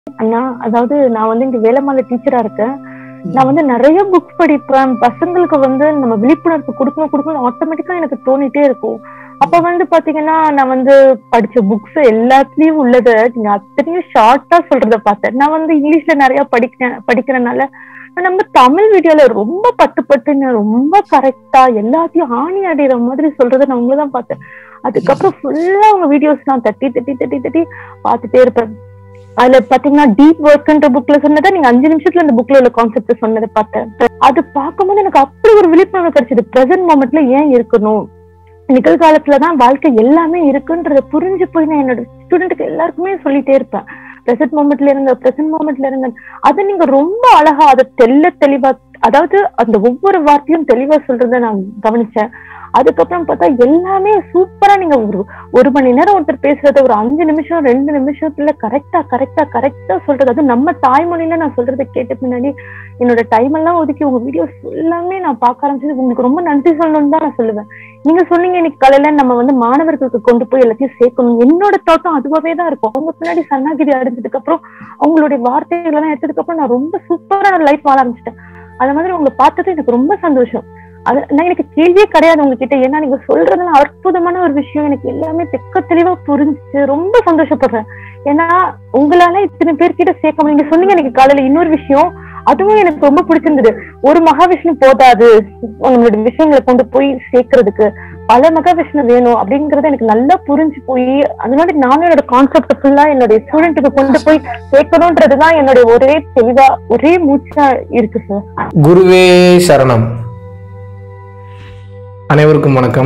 அண்ணா, அதாவது நான் வந்து இங்க வேலைமால டீச்சரா இருக்கேன். நான் வந்து நிறைய புக்ஸ் படிப்பேன். பசங்களுக்கு வந்து நம்ம விழிப்புணர்வு கொடுக்கணும் ஆட்டோமேட்டிக்கா எனக்கு தோணிட்டே இருக்கும். அப்ப வந்து பாத்தீங்கன்னா நான் வந்து படிச்ச புக்ஸ் எல்லாத்துலயும் உள்ளத நீங்க அத்தனையும் ஷார்ட்டா சொல்றத பார்த்தேன். நான் வந்து இங்கிலீஷ்ல நிறைய படிக்கிறனால நம்ம தமிழ் வீடியோல ரொம்ப பட்டுன்னு ரொம்ப கரெக்டா எல்லாத்தையும் ஆணி அடைகிற மாதிரி சொல்றத நான் உங்களதான் பார்த்தேன். அதுக்கப்புறம் ஃபுல்லா உங்க வீடியோஸ் நான் தட்டி பார்த்துட்டே இருப்பேன். அதுல பாத்தீங்கன்னா டீப் ஒர்க்ன்ற புக்ல சொன்னதை நீங்க 5 நிமிஷத்துல அந்த புக்ல உள்ள கான்செப்ட் சொன்னதை பார்த்தேன். அது பார்க்கும்போது எனக்கு அப்படி ஒரு விழிப்புணர்வு கிடைச்சது. பிரசன்ட் மொமெண்ட்ல ஏன் இருக்கணும், நிகழ்காலத்துலதான் வாழ்க்கை எல்லாமே இருக்குன்றத புரிஞ்சு போய் நான் என்னோட ஸ்டூடெண்ட்டுக்கு எல்லாருக்குமே சொல்லிட்டே இருப்பேன். பிரசன்ட் மொமெண்ட்ல இருங்க. அதை நீங்க ரொம்ப அழகா அதை தெளிவா, அதாவது அந்த ஒவ்வொரு வார்த்தையும் தெளிவா சொல்றத நான் கவனிச்சேன். அதுக்கப்புறம் பார்த்தா எல்லாமே சூப்பரா நீங்க ஒரு மணி நேரம் ஒருத்தர் பேசுறத ஒரு 5 நிமிஷம் 2 நிமிஷத்துல கரெக்டா சொல்றது. அது நம்ம தாய்மொழியில நான் சொல்றதை கேட்ட பின்னாடி என்னோட டைம் எல்லாம் ஒதுக்கி உங்க வீடியோஸ் எல்லாமே நான் பார்க்க ஆரம்பிச்சது. உங்களுக்கு ரொம்ப நன்றி சொல்லணும்னு தான் நான் சொல்லுவேன். நீங்க சொன்னீங்க இன்னைக்கு காலையில நம்ம வந்து மாணவர்களுக்கு கொண்டு போய் எல்லாத்தையும் சேர்க்கணும். என்னோட தோட்டம் அதுவாவே தான் இருக்கும். அவங்க பின்னாடி சன்னாகிரி அடைஞ்சதுக்கு அப்புறம் அவங்களுடைய வார்த்தைகள் எல்லாம் எடுத்ததுக்கு அப்புறம் நான் ரொம்ப சூப்பரா லைஃப் வாழ ஆரம்பிச்சிட்டேன். அந்த மாதிரி உங்களை பார்த்தது எனக்கு ரொம்ப சந்தோஷம். அது நான் எனக்கு கேள்வியே கிடையாது உங்ககிட்ட. ஏன்னா நீங்க சொல்றதுல அற்புதமான ஒரு விஷயம். எனக்கு எல்லாமே தெளிவா புரிஞ்சுச்சு. ரொம்ப சந்தோஷப்படுறேன். ஏன்னா உங்களால இத்தனை பேர்கிட்ட சேர்க்க நீங்க சொன்னீங்க எனக்கு காலையில இன்னொரு விஷயம், அதுவும் எனக்கு ரொம்ப பிடிச்சிருந்தது. ஒரு மகாவிஷ்ணு போதாது, உங்களுடைய விஷயங்களை கொண்டு போய் சேர்க்கறதுக்கு பல மகாவிஷ்ணு வேணும் அப்படிங்கறது எனக்கு நல்லா புரிஞ்சு போய் அது மாதிரி நானும் என்னோட கான்செப்ட் ஃபுல்லா என்னுடைய ஸ்டூடெண்ட்டுக்கு கொண்டு போய் சேர்க்கணும்ன்றதுதான் என்னுடைய ஒரே தெளிவா ஒரே மூச்சா இருக்கு சார். குருவே சரணம். அனைவருக்கும் வணக்கம்.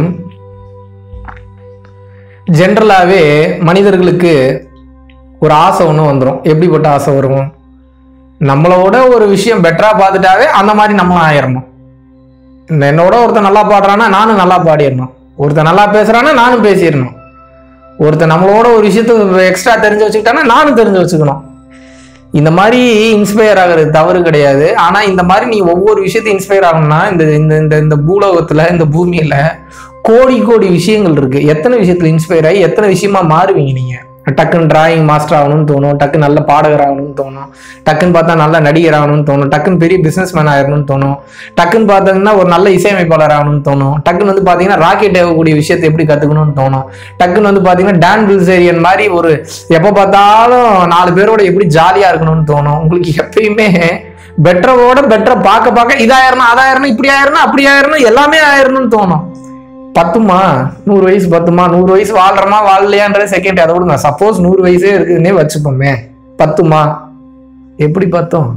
ஜென்ரலாகவே மனிதர்களுக்கு ஒரு ஆசை ஒன்று வந்துடும். எப்படிப்பட்ட ஆசை வரும்? நம்மளோட ஒரு விஷயம் பெட்டரா பார்த்துட்டாவே அந்த மாதிரி நம்மளும் ஆயிடணும். என்னோட ஒருத்தன் நல்லா பாடுறான்னா நானும் நல்லா பாடிடணும், ஒருத்தன் நல்லா பேசுறான்னா நானும் பேசிடணும், ஒருத்தன் நம்மளோட ஒரு விஷயத்த எக்ஸ்ட்ரா தெரிஞ்சு வச்சுக்கிட்டானா நானும் தெரிஞ்சு வச்சுக்கணும். இந்த மாதிரி இன்ஸ்பயர் ஆகிறது தவறு கிடையாது. ஆனா இந்த மாதிரி நீ ஒவ்வொரு விஷயத்தையும் இன்ஸ்பயர் ஆகணும்னா இந்த பூலோகத்துல இந்த பூமியில கோடி விஷயங்கள் இருக்கு. எத்தனை விஷயத்துல இன்ஸ்பயர் ஆகி எத்தனை விஷயமா மாறுவீங்க நீங்க? டக்குன்னு டிராயிங் மாஸ்டர் ஆகணும்னு தோணும், டக்குன்னு நல்ல பாடகர் ஆகணும்னு தோணும், டக்குன்னு பார்த்தா நல்ல நடிகர் ஆகணும்னு தோணும், டக்குன்னு பெரிய பிசினஸ் மேன் ஆகணும்னு தோணும், டக்குன்னு பார்த்தீங்கன்னா ஒரு நல்ல இசையமைப்பாளர் ஆகணும்னு தோணும், டக்குன்னு வந்து பார்த்தீங்கன்னா ராக்கெட் ஏகக்கூடிய விஷயத்தை எப்படி கற்றுக்கணும்னு தோணும், டக்குன்னு வந்து பார்த்தீங்கன்னா டான் பில்சேரியன் மாதிரி ஒரு எப்போ பார்த்தாலும் 4 பேரோட எப்படி ஜாலியாக இருக்கணும்னு தோணும். உங்களுக்கு எப்பயுமே பெட்டரோட பெட்டரை பார்க்க இதாயிரணும் அதாயிரணும் இப்படி ஆயிரணும் அப்படி ஆயிரணும் எல்லாமே ஆயிரணும்னு தோணும். பத்துமா 100 வயசு பத்துமா? 100 வயசு வாழ்றமா வாழலையான்றது செகண்ட். அதை விடுங்க. சப்போஸ் 100 வயசே இருக்குதுன்னே வச்சுப்போமே, பத்துமா? எப்படி பத்தும்?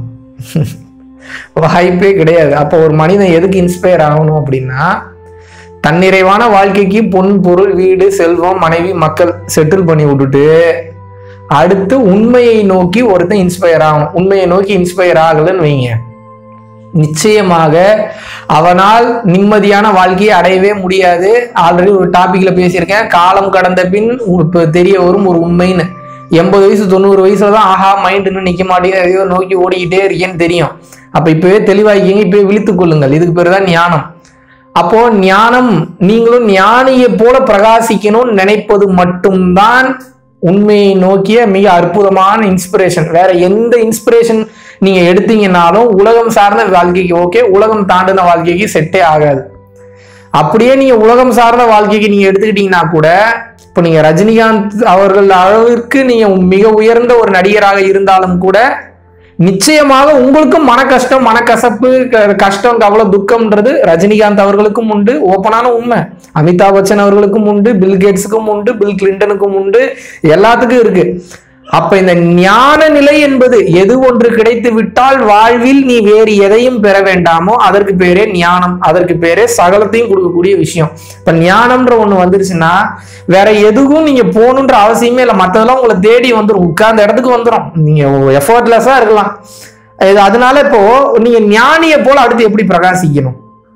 வாய்ப்பே கிடையாது. அப்போ ஒரு மனிதன் எதுக்கு இன்ஸ்பயர் ஆகணும் அப்படின்னா, தன்னிறைவான வாழ்க்கைக்கு பொன் பொருள் வீடு செல்வம் மனைவி மக்கள் செட்டில் பண்ணி விட்டுட்டு அடுத்து உண்மையை நோக்கி ஒருத்தன் இன்ஸ்பயர் ஆகும். உண்மையை நோக்கி இன்ஸ்பயர் ஆகலன்னு வைங்க, நிச்சயமாக அவனால் நிம்மதியான வாழ்க்கையை அடையவே முடியாது. ஆல்ரெடி ஒரு டாபிக்ல பேசியிருக்கேன், காலம் கடந்த பின் தெரிய வரும் ஒரு உண்மைன்னு. 80 வயசு 90 வயசுலதான் ஆஹா மைண்டுன்னு நிக்க மாட்டேங்குது, எதையோ நோக்கி ஓடிக்கிட்டே இருக்கேன்னு தெரியும். அப்ப இப்பவே தெளிவாக்கிங்க, இப்பவே விழித்துக் கொள்ளுங்கள். இதுக்கு பேர் தான் ஞானம். அப்போ ஞானம், நீங்களும் ஞானியை போல பிரகாசிக்கணும்னு நினைப்பது மட்டும்தான் உண்மையை நோக்கிய மிக அற்புதமான இன்ஸ்பிரேஷன். வேற எந்த இன்ஸ்பிரேஷன் நீங்க எடுத்தீங்கன்னாலும் உலகம் சார்ந்த வாழ்க்கைக்கு ஓகே, உலகம் தாண்டின வாழ்க்கைக்கு செட்டே ஆகாது. அப்படியே நீங்க உலகம் சார்ந்த வாழ்க்கைக்கு நீங்க எடுத்துக்கிட்டீங்கன்னா கூட, இப்போ நீங்க ரஜினிகாந்த் அவர்கள் அளவிற்கு நீங்க மிக உயர்ந்த ஒரு நடிகராக இருந்தாலும் கூட நிச்சயமாக உங்களுக்கும் மன கஷ்டம் மனக்கசப்பு கஷ்டம் கவலை துக்கம்ன்றது ரஜினிகாந்த் அவர்களுக்கும் உண்டு, ஓப்பனான உண்மை. அமிதாப் பச்சன் அவர்களுக்கும் உண்டு, பில் கேட்ஸுக்கும் உண்டு, பில் கிளின்டனுக்கும் உண்டு, எல்லாத்துக்கும் இருக்கு. அப்ப இந்த ஞான நிலை என்பது எது ஒன்று கிடைத்து விட்டால் வாழ்வில் நீ வேறு எதையும் பெற வேண்டாமோ அதற்கு பேரே ஞானம், அதற்கு பேரே சகலத்தையும் கொடுக்கக்கூடிய விஷயம். இப்ப ஞானம்ன்ற ஒண்ணு வந்துருச்சுன்னா வேற எதுவும் நீங்க போகணுன்ற அவசியமே இல்லை. மற்றதெல்லாம் உங்களை தேடி வந்துடும், உட்கார்ந்த இடத்துக்கு வந்துடும், நீங்க எஃபர்ட்லெஸ்ஸா இருக்கலாம். அதனால இப்போ நீங்க ஞானியை போல அடுத்து எப்படி பிரகாசிக்கணும்,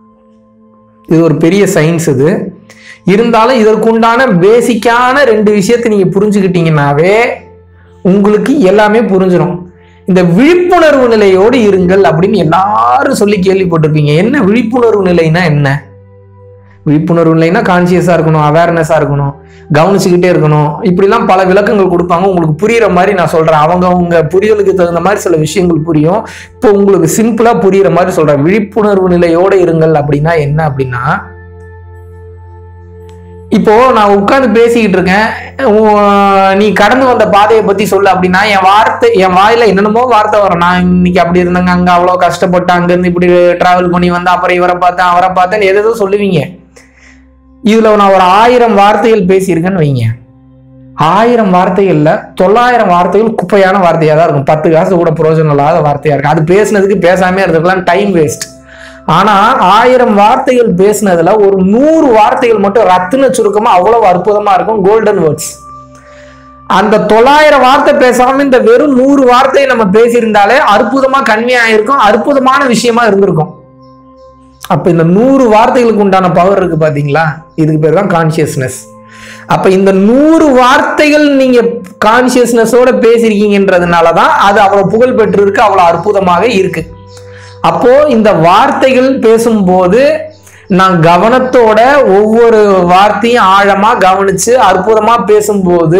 இது ஒரு பெரிய சயின்ஸ். இது இருந்தாலும் இதற்குண்டான பேசிக்கான 2 விஷயத்தை நீங்க புரிஞ்சுக்கிட்டீங்கன்னாவே உங்களுக்கு எல்லாமே புரிஞ்சிடும். இந்த விழிப்புணர்வு நிலையோடு இருங்கள் அப்படின்னு எல்லாரும் சொல்லி கேள்விப்பட்டிருப்பீங்க. என்ன விழிப்புணர்வு நிலைனா என்ன? விழிப்புணர்வு இல்லைன்னா கான்சியஸா இருக்கணும், அவேர்னஸா இருக்கணும், கவனிச்சுக்கிட்டே இருக்கணும். இப்படிலாம் பல விளக்கங்கள் கொடுப்பாங்க. உங்களுக்கு புரியுற மாதிரி நான் சொல்றேன். அவங்க புரியலுக்கு தகுந்த மாதிரி சில விஷயங்கள் புரியும். இப்போ உங்களுக்கு சிம்பிளா புரியுற மாதிரி சொல்றேன். விழிப்புணர்வு நிலையோட இருங்கள் அப்படின்னா என்ன அப்படின்னா, இப்போ நான் உட்கார்ந்து பேசிக்கிட்டு இருக்கேன், நீ கடந்து வந்த பாதையை பத்தி சொல்லு அப்படின்னா என் வாயில என்னென்னமோ வார்த்தை வரும். நான் இன்னைக்கு அப்படி இருந்தேங்க, அங்க அவ்வளவு கஷ்டப்பட்டு அங்க இருந்து இப்படி டிராவல் பண்ணி வந்தேன், அப்புறம் இவரை பார்த்தேன் அவரை பார்த்தேன்னு எதோ சொல்லுவீங்க. இதுல நான் ஒரு 1000 வார்த்தைகள் பேசியிருக்கேன்னு வைங்க. 1000 வார்த்தைகள்ல 900 வார்த்தைகள் குப்பையான வார்த்தையா தான் இருக்கும். 10 காசு கூட பிரயோஜனம் இல்லாத வார்த்தையா இருக்கு. அது பேசுனதுக்கு பேசாமே இருந்துக்கலாம், டைம் வேஸ்ட். ஆனா 1000 வார்த்தைகள் பேசினதுல ஒரு 100 வார்த்தைகள் மட்டும் ரத்தின சுருக்கமா அவ்வளவு அற்புதமா இருக்கும், கோல்டன் வேர்ட்ஸ். அந்த 900 வார்த்தை பேசாம இந்த வெறும் 100 வார்த்தையை நம்ம பேசியிருந்தாலே அற்புதமா கன்வியா இருக்கும், அற்புதமான விஷயமா இருந்திருக்கும். அப்ப இந்த 100 வார்த்தைகளுக்கு உண்டான பவர் இருக்கு பாத்தீங்களா, இதுக்கு பேர் தான் கான்சியஸ்னஸ். அப்ப இந்த 100 வார்த்தைகள் நீங்க கான்சியஸ்னஸோட பேசிருக்கீங்கன்றதுனாலதான் அது அவ்வளவு புகழ் பெற்று இருக்கு, அவ்வளவு அற்புதமாக இருக்கு. அப்போ இந்த வார்த்தைகள் பேசும்போது நான் கவனத்தோட ஒவ்வொரு வார்த்தையும் ஆழமா கவனிச்சு அற்புதமா பேசும்போது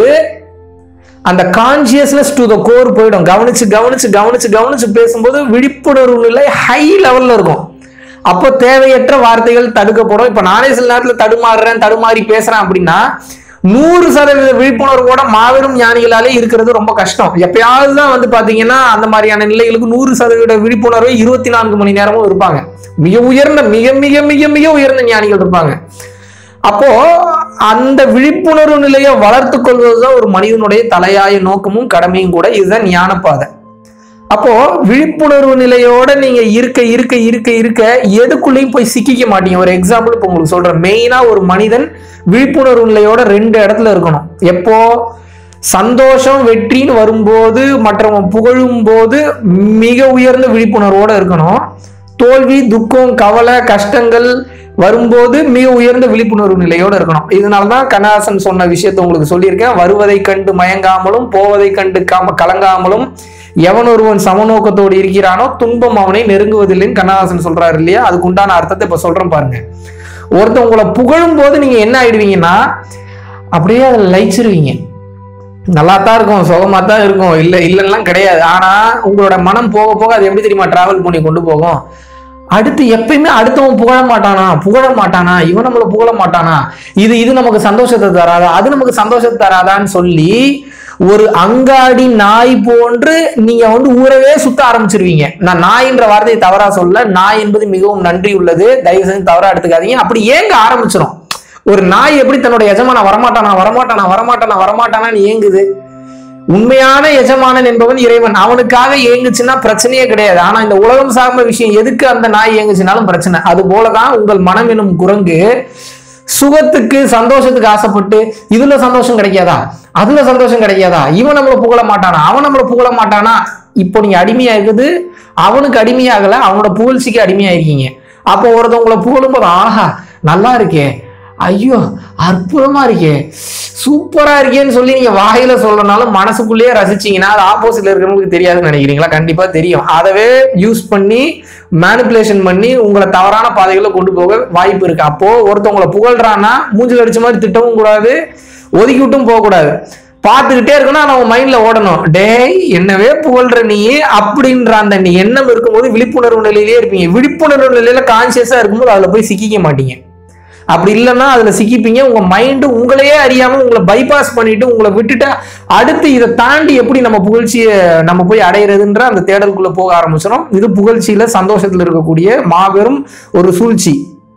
அந்த கான்சியஸ்னஸ் டு த கோர் போயிடும். கவனிச்சு கவனிச்சு கவனிச்சு கவனிச்சு பேசும்போது விழிப்புணர்வு நிலை ஹை லெவல்ல இருக்கும். அப்போ தேவையற்ற வார்த்தைகள் தடுக்கப்படும். இப்ப நானே சில நேரத்துல தடுமாறி பேசுறேன் அப்படின்னா 100% விழிப்புணர்வோட மாபெரும் ஞானிகளாலே இருக்கிறது ரொம்ப கஷ்டம். எப்பயாவது தான் வந்து பாத்தீங்கன்னா அந்த மாதிரியான நிலைகளுக்கு 100% விழிப்புணர்வை 24 மணி நேரமும் இருப்பாங்க. மிக உயர்ந்த மிக மிக மிக மிக உயர்ந்த ஞானிகள் இருப்பாங்க. அப்போ அந்த விழிப்புணர்வு நிலையை வளர்த்து கொள்வதுதான் ஒரு மனிதனுடைய தலையாய நோக்கமும் கடமையும் கூட. இதுதான் ஞானப்பாதை. அப்போ விழிப்புணர்வு நிலையோட நீங்க இருக்க இருக்க இருக்க இருக்க எதுக்குள்ளேயும் போய் சிக்கிக்க மாட்டீங்க. ஒரு எக்ஸாம்பிள் இப்போ உங்களுக்கு சொல்றேன். மெயினா ஒரு மனிதன் விழிப்புணர்வு நிலையோட 2 இடத்துல இருக்கணும். எப்போ சந்தோஷம் வெற்றின்னு வரும்போது மற்றவங்க புகழும் போது மிக உயர்ந்த விழிப்புணர்வோட இருக்கணும். தோல்வி துக்கம் கவலை கஷ்டங்கள் வரும்போது மிக உயர்ந்த விழிப்புணர்வு நிலையோட இருக்கணும். இதனாலதான் கண்ணதாசன் சொன்ன விஷயத்தை உங்களுக்கு சொல்லியிருக்கேன். வருவதை கண்டு மயங்காமலும் போவதை கண்டு கலங்காமலும் எவன் ஒருவன் சமநோக்கத்தோடு இருக்கிறானோ துன்பம் அவனை நெருங்குவதில்லைன்னு கண்ணதாசன் சொல்றாரு இல்லையா. அதுக்கு உண்டான அர்த்தத்தை இப்ப சொல்றேன் பாருங்க. ஒருத்தன் உங்களை புகழும் போது நீங்க என்ன ஆயிடுவீங்கன்னா அப்படியே அதை லயிச்சிருவீங்க. நல்லா தான் இருக்கும், சுகமா தான் இருக்கும், இல்லைன்னா கிடையாது. ஆனா உங்களோட மனம் போக போக அது எப்படி தெரியுமா டிராவல் பண்ணி கொண்டு போகும். அடுத்து எப்பயுமே அடுத்தவன் புகழ மாட்டானா, இவன் நம்மள புகழ மாட்டானா, இது நமக்கு சந்தோஷத்தை தராதா, அது நமக்கு சந்தோஷத்தை தராதான்னு சொல்லி ஒரு அங்காடி நாய் போன்று நீங்க வந்து ஊரவே சுத்த ஆரம்பிச்சிருவீங்க. நான் நாயின்ற வார்த்தையை தவறா சொல்ல, நாய் என்பது மிகவும் நன்றி உள்ளது, தயவு செஞ்சு தவறா எடுத்துக்காதீங்க. அப்படி ஏங்க ஆரம்பிச்சிடும். ஒரு நாய் எப்படி தன்னோட எஜமான வரமாட்டானான்னு ஏங்குது. உண்மையான எஜமானன் என்பவன் இறைவன். அவனுக்காக ஏங்குச்சுன்னா பிரச்சனையே கிடையாது. ஆனா இந்த உலகம் சார்ந்த விஷயம் எதுக்கு அந்த நாய் ஏங்குச்சுனாலும் பிரச்சனை. அது போலதான் உங்கள் மனம் எனும் குரங்கு சுகத்துக்கு சந்தோஷத்துக்கு ஆசைப்பட்டு இதுல சந்தோஷம் கிடைக்காதா, அதுல சந்தோஷம் கிடைக்காதா, இவன் நம்மள புகழ மாட்டானா, அவன் நம்மள புகழ மாட்டானா. இப்போ நீங்க அடிமையா இருக்குது, அவனுக்கு அடிமையாகல, அவனோட புகழ்ச்சிக்கு அடிமையா இருக்கீங்க. அப்போ ஒருத்தவங்களை புகழும் போது ஆஹா நல்லா இருக்கே, ஐயோ அற்புதமா இருக்கே, சூப்பரா இருக்கேன்னு சொல்லி நீங்க வாயில சொல்லனாலும் மனசுக்குள்ளேயே ரசிச்சீங்கன்னா அது ஆப்போசிட்ல இருக்கிறவங்களுக்கு தெரியாதுன்னு நினைக்கிறீங்களா? கண்டிப்பா தெரியும். அதவே யூஸ் பண்ணி மேனிபுலேஷன் பண்ணி உங்களை தவறான பாதைகளை கொண்டு போக வாய்ப்பு இருக்கு. அப்போ ஒருத்தவங்களை புகழ்றான்னா மூஞ்சில் அடிச்ச மாதிரி திட்டவும் கூடாது, ஒதுக்கி விட்டும் போக கூடாது, பார்த்துக்கிட்டே இருக்கணும். நம்ம மைண்ட்ல ஓடணும், டேய் என்னவே புகழ்ற நீ அப்படின்ற அந்த எண்ணம் இருக்கும்போது விழிப்புணர்வு நிலையிலே இருப்பீங்க. விழிப்புணர்வு நிலையில கான்சியஸா இருக்கும்போது அதுல போய் சிக்கிக்க மாட்டீங்க. அப்படி இல்லைன்னா அதுல சிக்கிப்பீங்க. உங்க மைண்டு உங்களையே அறியாம உங்களை பைபாஸ் பண்ணிட்டு உங்களை விட்டுட்டு அடுத்து இதை தாண்டி எப்படி நம்ம புகழ்ச்சியை நம்ம போய் அடையிறதுன்ற அந்த தேடலுக்குள்ள போக ஆரம்பிச்சிடும். இது புகழ்ச்சியில சந்தோஷத்துல இருக்கக்கூடிய மாபெரும் ஒரு சூழ்ச்சி.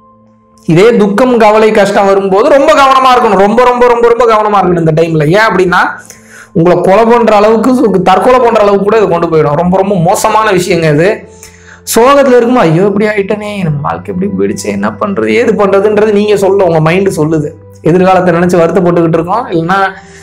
இதே துக்கம் கவலை கஷ்டம் வரும்போது ரொம்ப கவனமா இருக்கணும், ரொம்ப ரொம்ப ரொம்ப ரொம்ப கவனமா இருக்கணும் இந்த டைம்ல. ஏன் அப்படின்னா உங்களை கொலை பண்ற அளவுக்கு தற்கொலை பண்ற அளவுக்கு கூட இது கொண்டு போயிடும். ரொம்ப ரொம்ப மோசமான விஷயங்க இது. சோகத்துல இருக்குமா ஐயோ இப்படி ஆயிட்டனே, நம்ம வாழ்க்கை எப்படி போயிடுச்சு, என்ன பண்றது ஏது பண்றதுன்றது நீங்க சொல்ல உங்க மைண்டு சொல்லுது. எதிர்காலத்தை நினைச்சு வருத்தப்பட்டுக்கிட்டு இருக்கோம், இல்லைன்னா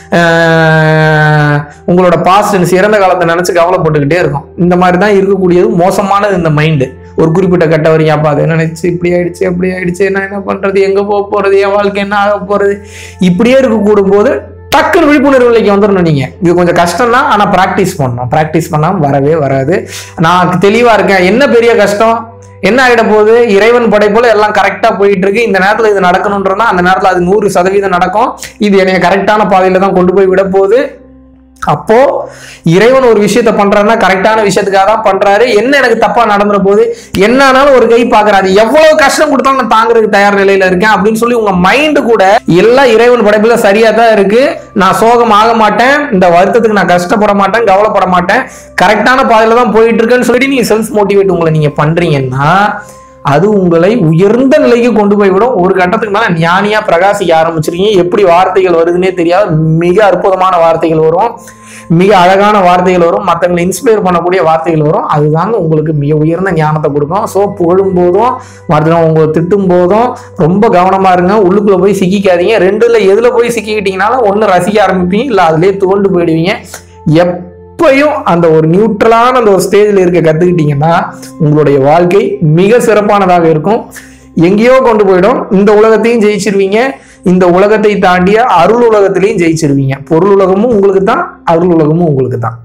உங்களோட பாஸ்ட் இறந்த காலத்தை நினைச்சு கவலைப்பட்டுக்கிட்டே இருக்கும். இந்த மாதிரி தான் இருக்கக்கூடியது மோசமானது இந்த மைண்டு. ஒரு குறிப்பிட்ட கட்ட வரைக்கும் அப்பா அதை நினைச்சு இப்படி ஆயிடுச்சு அப்படி ஆயிடுச்சு, நான் என்ன பண்றது, எங்க போக போறது, என் வாழ்க்கை என்ன ஆக போறது, இப்படியே இருக்கக்கூடும் போது டக்குன்னு விழிப்புணர்வு நிலைக்கு வந்துடணும். நீங்க இது கொஞ்சம் கஷ்டம் தான், ஆனா பிராக்டிஸ் பண்ணணும். பிராக்டிஸ் பண்ணாம வரவே வராது. நான் தெளிவா இருக்கேன். என்ன பெரிய கஷ்டம், என்ன ஆகிட போகுது? இறைவன் படைப்புல எல்லாம் கரெக்டா போயிட்டு இருக்கு, இந்த நேரத்துல இது நடக்கணும்ன்றனா அந்த நேரத்துல அது 100% நடக்கும், இது என்னைய கரெக்டான பாதையில தான் கொண்டு போய் விட போகுது. அப்போ இறைவன் ஒரு விஷயத்த பண்றாருன்னா கரெக்டான விஷயத்துக்காக தான் பண்றாரு. என்ன எனக்கு தப்பா நடந்துற போது, என்னானாலும் ஒரு கை பாக்குறாரு, எவ்வளவு கஷ்டம் கொடுத்தாலும் நான் தாங்குறதுக்கு தயார் நிலையில இருக்கேன் அப்படின்னு சொல்லி உங்க மைண்டு கூட எல்லாம் இறைவன் படைப்புல சரியா தான் இருக்கு, நான் சோகம் ஆக மாட்டேன், இந்த வருத்தத்துக்கு நான் கஷ்டப்பட மாட்டேன், கவலைப்பட மாட்டேன், கரெக்டான பாதையில தான் போயிட்டு இருக்கேன்னு சொல்லிட்டு நீங்க செல்ஃப் மோட்டிவேட் உங்களை நீங்க பண்றீங்கன்னா அது உங்களை உயர்ந்த நிலைக்கு கொண்டு போய்விடும். ஒரு கட்டத்துக்கு மேல ஞானியா பிரகாசிக்க ஆரம்பிச்சிருக்கீங்க. எப்படி வார்த்தைகள் வருதுன்னே தெரியாது, மிக அற்புதமான வார்த்தைகள் வரும், மிக அழகான வார்த்தைகள் வரும், மற்றவங்களை இன்ஸ்பயர் பண்ணக்கூடிய வார்த்தைகள் வரும். அதுதாங்க உங்களுக்கு மிக உயர்ந்த ஞானத்தை கொடுக்கும். ஸோ புகழும் போதும் மற்றவங்க உங்களை திட்டும் போதும் ரொம்ப கவனமா இருங்க, உள்ளுக்குள்ள போய் சிக்கிக்காதீங்க. ரெண்டுல எதுல போய் சிக்கிக்கிட்டீங்கனாலும் ஒண்ணு ரசிக்க ஆரம்பிப்பீங்க, இல்ல அதுலயே துவண்டு போயிடுவீங்க. எப்பயும் அந்த ஒரு நியூட்ரலான அந்த ஒரு ஸ்டேஜில் இருக்க கத்துக்கிட்டீங்கன்னா உங்களுடைய வாழ்க்கை மிக சிறப்பானதாக இருக்கும், எங்கேயோ கொண்டு போயிடும். இந்த உலகத்தையும் ஜெயிச்சிருவீங்க, இந்த உலகத்தை தாண்டிய அருள் உலகத்திலையும் ஜெயிச்சிருவீங்க. பொருள் உலகமும் உங்களுக்கு தான், அருள் உலகமும் உங்களுக்கு தான்.